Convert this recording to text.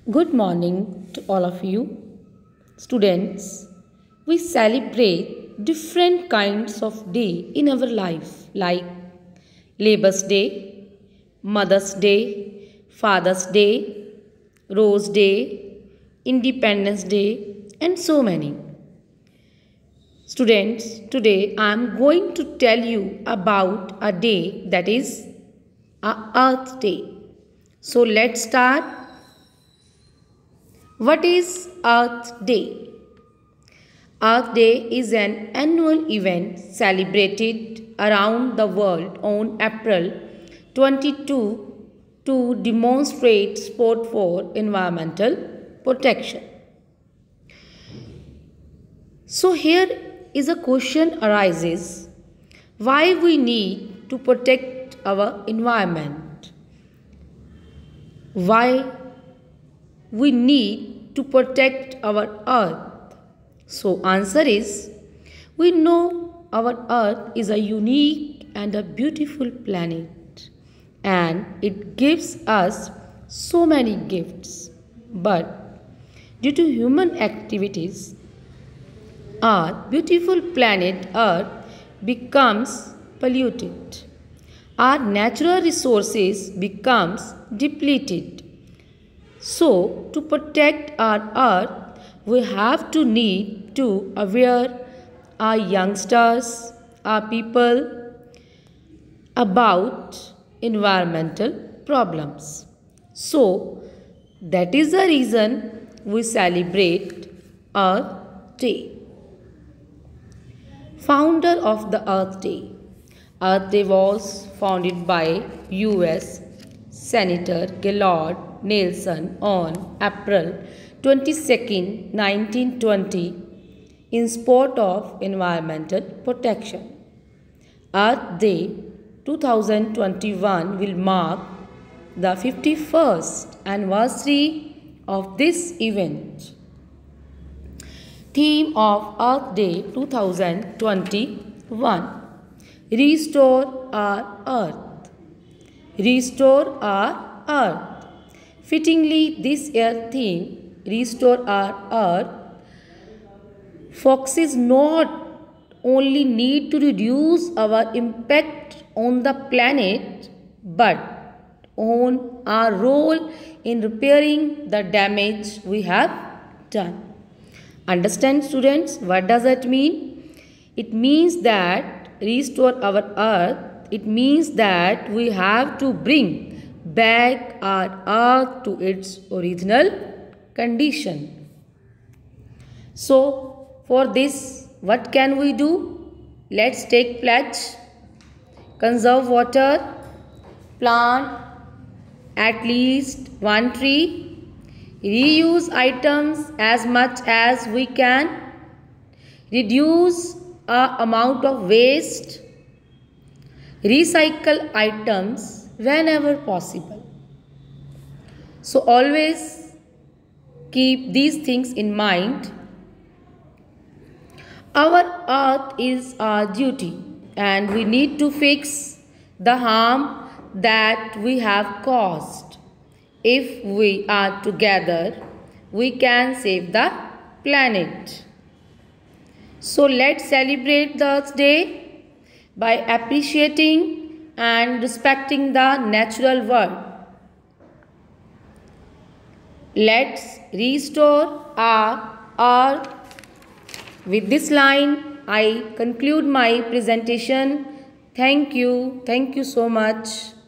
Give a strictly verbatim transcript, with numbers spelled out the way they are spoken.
Good morning to all of you. Students, we celebrate different kinds of day in our life like Labour's Day, Mother's Day, Father's Day, Rose Day, Independence Day and so many. Students, today I am going to tell you about a day that is a Earth Day. So let's start. What is Earth Day? Earth Day is an annual event celebrated around the world on April twenty-second to demonstrate support for environmental protection. So here is a question arises, why we need to protect our environment? Why we need to protect our earth? So answer is, we know our earth is a unique and a beautiful planet and it gives us so many gifts, but due to human activities our beautiful planet earth becomes polluted. Our natural resources becomes depleted. So, to protect our earth, we have to need to aware our youngsters, our people about environmental problems. So, that is the reason we celebrate Earth Day. Founder of the Earth Day. Earth Day was founded by U S Senator Gaylord Nelson on April twenty-second, nineteen twenty in support of environmental protection. Earth Day twenty twenty-one will mark the fifty-first anniversary of this event. Theme of Earth Day twenty twenty-one: Restore our Earth. Restore our Earth. Fittingly, this year theme, Restore Our Earth, focuses not only need to reduce our impact on the planet, but on our role in repairing the damage we have done. Understand, students, what does that mean? It means that restore our earth, it means that we have to bring back our earth to its original condition. So, for this, what can we do? Let's take pledge. Conserve water. Plant at least one tree. Reuse items as much as we can. Reduce our amount of waste. Recycle items whenever possible. So always keep these things in mind. Our earth is our duty and we need to fix the harm that we have caused. If we are together, we can save the planet. So let's celebrate the Earth Day by appreciating and respecting the natural world. Let's restore our earth. With this line, I conclude my presentation. Thank you. Thank you so much.